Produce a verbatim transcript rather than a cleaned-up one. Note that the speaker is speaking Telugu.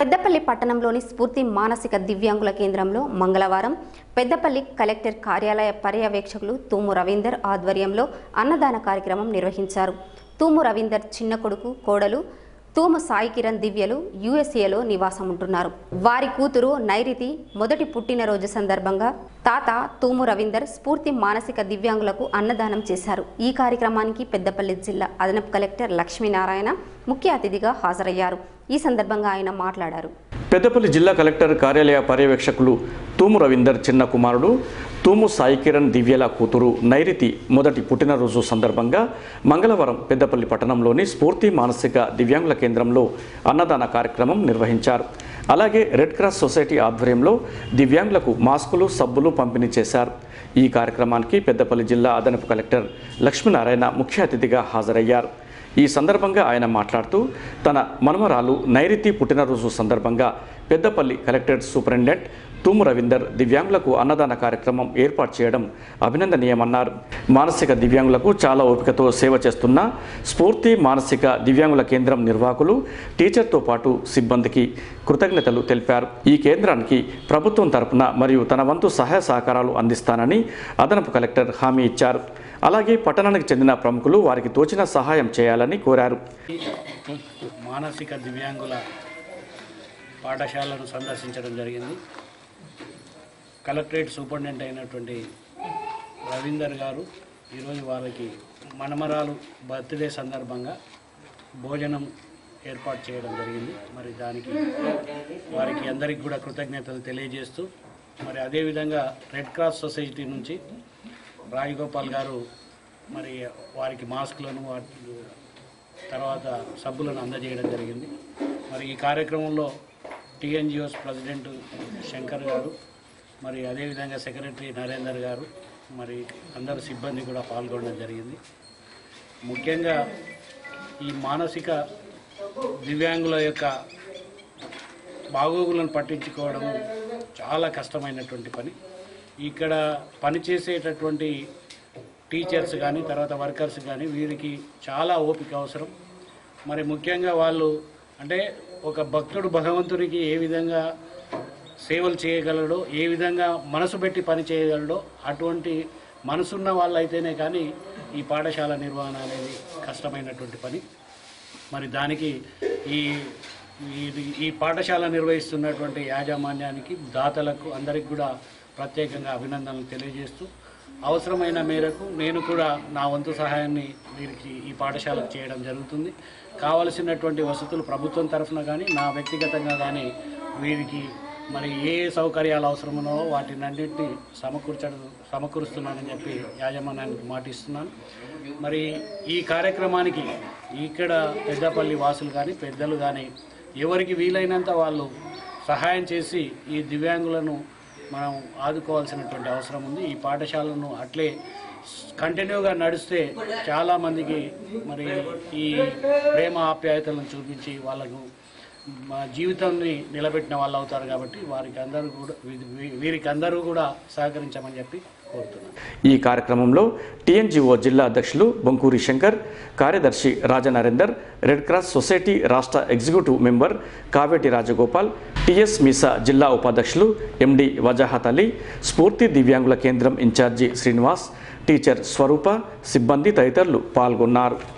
పెద్దపల్లి పట్టణంలోని స్ఫూర్తి మానసిక దివ్యాంగుల కేంద్రంలో మంగళవారం పెద్దపల్లి కలెక్టర్ కార్యాలయ పర్యవేక్షకులు తూము రవీందర్ ఆధ్వర్యంలో అన్నదాన కార్యక్రమం నిర్వహించారు. తూము రవీందర్ చిన్న కొడుకు కోడలు తూము సాయి కిరణ్ దివ్యలు యుఎస్ఏలో నివాసం ఉంటున్నారు. వారి కూతురు నైరితి మొదటి పుట్టినరోజు సందర్భంగా తాత తూము రవీందర్ స్ఫూర్తి మానసిక దివ్యాంగులకు అన్నదానం చేశారు. ఈ కార్యక్రమానికి పెద్దపల్లి జిల్లా అదనపు కలెక్టర్ లక్ష్మీనారాయణ ముఖ్య అతిథిగా హాజరయ్యారు. ఈ సందర్భంగా ఆయన మాట్లాడారు. పెద్దపల్లి జిల్లా కలెక్టర్ కార్యాలయ పర్యవేక్షకులు తూము రవీందర్ చిన్న కుమారుడు తూము సాయి కిరణ్ దివ్యల కూతురు నైరితి మొదటి పుట్టినరోజు సందర్భంగా మంగళవారం పెద్దపల్లి పట్టణంలోని స్ఫూర్తి మానసిక దివ్యాంగుల కేంద్రంలో అన్నదాన కార్యక్రమం నిర్వహించారు. అలాగే రెడ్ క్రాస్ సొసైటీ ఆధ్వర్యంలో దివ్యాంగులకు మాస్కులు సబ్బులు పంపిణీ చేశారు. ఈ కార్యక్రమానికి పెద్దపల్లి జిల్లా అదనపు కలెక్టర్ లక్ష్మీనారాయణ ముఖ్య అతిథిగా హాజరయ్యారు. ఈ సందర్భంగా ఆయన మాట్లాడుతూ తన మనమరాలు నైరితి పుట్టినరోజు సందర్భంగా పెద్దపల్లి కలెక్టరేట్ సూపరింటెండెంట్ తూము రవీందర్ దివ్యాంగులకు అన్నదాన కార్యక్రమం ఏర్పాటు చేయడం అభినందనీయమన్నారు. మానసిక దివ్యాంగులకు చాలా ఓపికతో సేవ చేస్తున్న స్ఫూర్తి మానసిక దివ్యాంగుల కేంద్రం నిర్వాహకులు టీచర్తో పాటు సిబ్బందికి కృతజ్ఞతలు తెలిపారు. ఈ కేంద్రానికి ప్రభుత్వం తరపున మరియు తన వంతు సహాయ సహకారాలు అందిస్తానని అదనపు కలెక్టర్ హామీ ఇచ్చారు. అలాగే పట్టణానికి చెందిన ప్రముఖులు వారికి తోచిన సహాయం చేయాలని కోరారు. మానసిక దివ్యాంగుల పాఠశాలను సందర్శించడం జరిగింది. కలెక్టరేట్ సూపరింటెండెంట్ అయినటువంటి రవీందర్ గారు ఈరోజు వారికి మనమరాలు బర్త్డే సందర్భంగా భోజనం ఏర్పాటు చేయడం జరిగింది. మరి దానికి వారికి అందరికీ కూడా కృతజ్ఞతలు తెలియజేస్తూ మరి అదేవిధంగా రెడ్ క్రాస్ సొసైటీ నుంచి రాజగోపాల్ గారు మరి వారికి మాస్కులను తర్వాత సబ్బులను అందజేయడం జరిగింది. మరి ఈ కార్యక్రమంలో టీఎన్జిఓస్ ప్రెసిడెంట్ శంకర్ గారు మరి అదేవిధంగా సెక్రటరీ నరేందర్ గారు మరి అందరు సిబ్బంది కూడా పాల్గొనడం జరిగింది. ముఖ్యంగా ఈ మానసిక దివ్యాంగుల యొక్క బాగోగులను పట్టించుకోవడం చాలా కష్టమైనటువంటి పని. ఇక్కడ పనిచేసేటటువంటి టీచర్స్ కానీ తర్వాత వర్కర్స్ కానీ వీరికి చాలా ఓపిక అవసరం. మరి ముఖ్యంగా వాళ్ళు అంటే ఒక భక్తుడు భగవంతునికి ఏ విధంగా సేవలు చేయగలడో ఏ విధంగా మనసు పెట్టి పని చేయగలడో అటువంటి మనసున్న వాళ్ళు అయితేనే కానీ ఈ పాఠశాల నిర్వహణ అనేది కష్టమైనటువంటి పని. మరి దానికి ఈ ఈ పాఠశాల నిర్వహిస్తున్నటువంటి యాజమాన్యానికి దాతలకు అందరికి కూడా ప్రత్యేకంగా అభినందనలు తెలియజేస్తూ అవసరమైన మేరకు నేను కూడా నా వంతు సహాయాన్ని వీరికి ఈ పాఠశాలకు చేయడం జరుగుతుంది. కావలసినటువంటి వసతులు ప్రభుత్వం తరఫున కానీ నా వ్యక్తిగతంగా కానీ వీరికి మరి ఏ సౌకర్యాలు అవసరమో వాటినన్నింటినీ సమకూర్చడం సమకూరుస్తున్నానని చెప్పి యాజమాన్యానికి మాటిస్తున్నాను. మరి ఈ కార్యక్రమానికి ఇక్కడ పెద్దపల్లి వాసులు కానీ పెద్దలు కానీ ఎవరికి వీలైనంత వాళ్ళు సహాయం చేసి ఈ దివ్యాంగులను మనం ఆదుకోవాల్సినటువంటి అవసరం ఉంది. ఈ పాఠశాలను అట్లే కంటిన్యూగా నడిస్తే చాలామందికి మరి ఈ ప్రేమ ఆప్యాయతలను చూపించి వాళ్ళకు జీవితాన్ని నిలబెట్టిన వాళ్ళు అవుతారు. కాబట్టి వారికి అందరూ కూడా వీరికి అందరూ కూడా సహకరించమని చెప్పి కోరుతున్నాను. ఈ కార్యక్రమంలో టీఎన్జిఓ జిల్లా అధ్యక్షులు బొంకూరి శంకర్, కార్యదర్శి రాజనరేందర్, రెడ్ క్రాస్ సొసైటీ రాష్ట్ర executive member Kaveti Rajagopal, TS MESA జిల్లా ఉపాధ్యక్షులు ఎండి వజాహత్ అలీ, స్ఫూర్తి దివ్యాంగుల కేంద్రం ఇన్ఛార్జి శ్రీనివాస్, టీచర్ స్వరూప, సిబ్బంది తదితరులు పాల్గొన్నారు.